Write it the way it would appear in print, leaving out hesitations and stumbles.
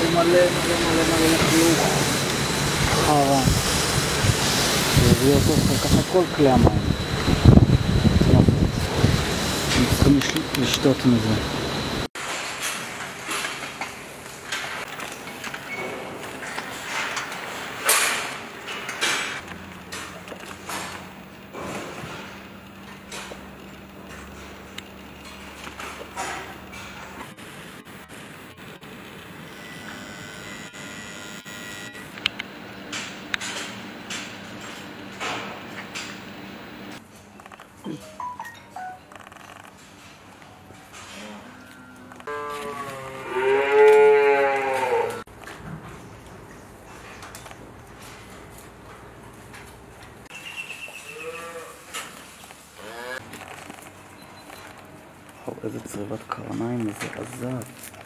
מלא מלא מלא מלא חיוך. חרא. והביא אותו ככה כל כלי המים. הם צריכים לשתות מזה. איזה צריבת קרניים מזעזעת.